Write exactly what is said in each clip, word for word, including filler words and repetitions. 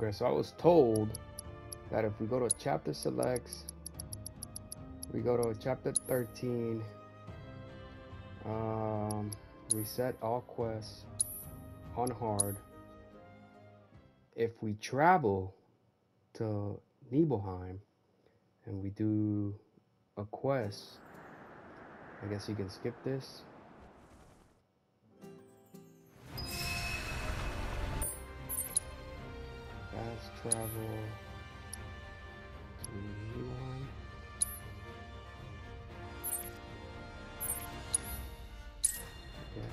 progress. So I was told that if we go to chapter selects, we go to chapter thirteen, um, reset all quests on hard. If we travel to Nibelheim and we do a quest, I guess you can skip this. Fast travel to Nibelheim. Yes.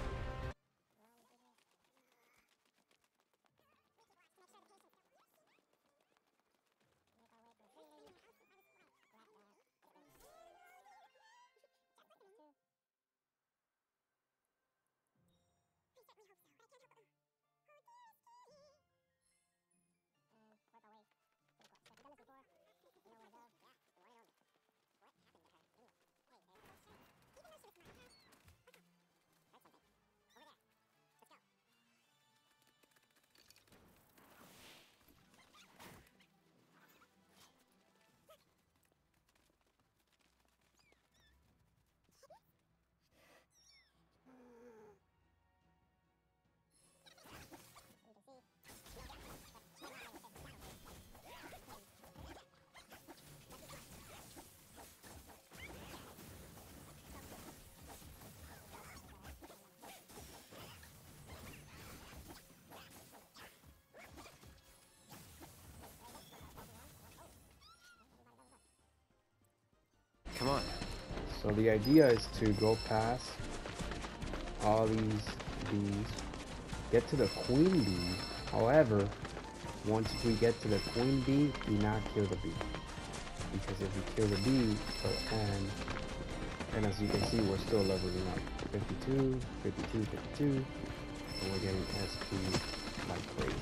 Come on. So the idea is to go past all these bees, get to the queen bee. However, once we get to the queen bee, do not kill the bee. Because if you kill the bee, uh, and and as you can see, we're still leveling up. fifty-two, fifty-two, fifty-two, and we're getting S P like crazy.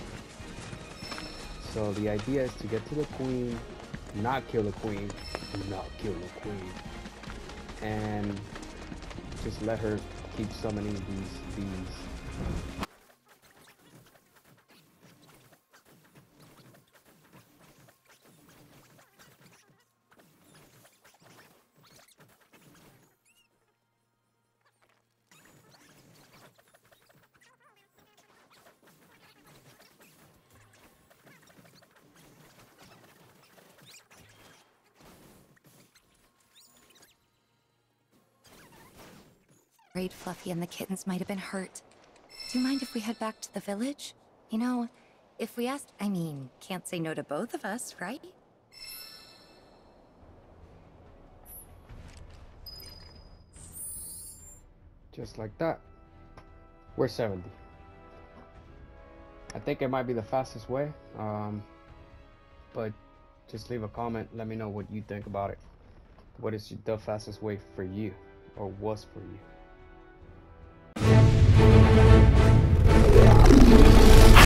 So the idea is to get to the queen, not kill the queen, not kill the queen, and just let her keep summoning these bees. Afraid Fluffy and the kittens might have been hurt. Do you mind if we head back to the village? You know, if we ask, I mean, can't say no to both of us, right? Just like that. We're seventy. I think it might be the fastest way, um, but just leave a comment. Let me know what you think about it. What is the fastest way for you, or was for you?